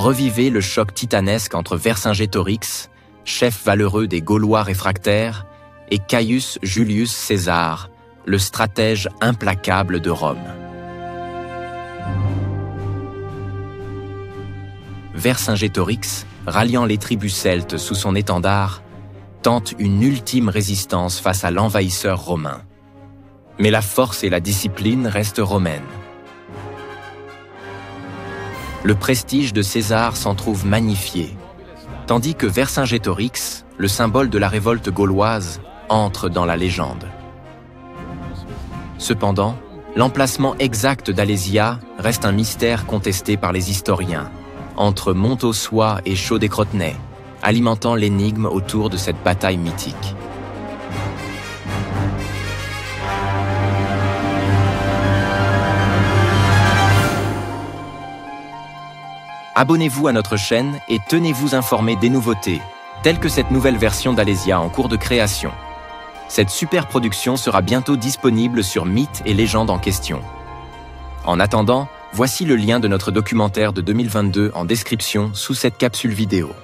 revivez le choc titanesque entre Vercingétorix, chef valeureux des Gaulois réfractaires, et Caius Julius César, le stratège implacable de Rome. Vercingétorix, ralliant les tribus celtes sous son étendard, tente une ultime résistance face à l'envahisseur romain. Mais la force et la discipline restent romaines. Le prestige de César s'en trouve magnifié, tandis que Vercingétorix, le symbole de la révolte gauloise, entre dans la légende. Cependant, l'emplacement exact d'Alésia reste un mystère contesté par les historiens, entre Montausoy et Chaux-des-Crotenay, alimentant l'énigme autour de cette bataille mythique. Abonnez-vous à notre chaîne et tenez-vous informés des nouveautés, telles que cette nouvelle version d'Alésia en cours de création. Cette super production sera bientôt disponible sur Mythes et légendes en question. En attendant, voici le lien de notre documentaire de 2022 en description sous cette capsule vidéo.